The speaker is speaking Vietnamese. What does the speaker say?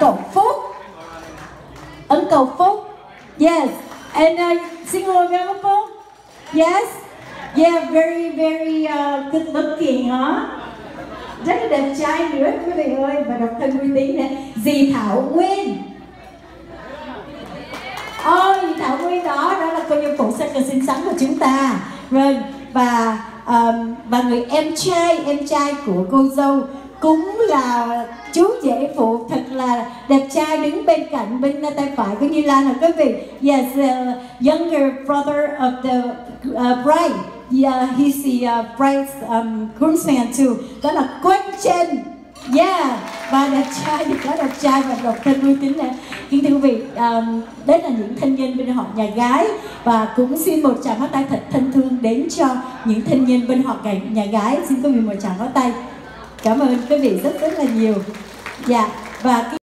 cậu Phúc. Uncle Phúc. Yes. And sing along with Uncle Phúc. Yes. Yeah, very good looking, huh? Rất là đẹp trai nữa quý vị ơi, và độc thân uy tín nè. Dì Thảo Nguyên. Ôi, Thảo Nguyên đó là cô nhân phụ rất là xinh xắn của chúng ta. Vâng, và người em trai của cô dâu cũng là chú rể phụ thật là đẹp trai, đứng bên cạnh bên tay phải của Như Lan là quý vị. Yes, younger brother of the bride. Yeah, he's the bride's groomsman too. Đó là Quách Trần. Yeah, và đẹp trai thì có đẹp trai và độc thân uy tín nè. Kính thưa quý vị, đấy là những thân nhân bên họ nhà gái, và cũng xin một tràng pháo tay thật thân thương đến cho những thân nhân bên họ nhà gái. Xin quý vị một tràng pháo tay. Cảm ơn quý vị rất là nhiều. Dạ, và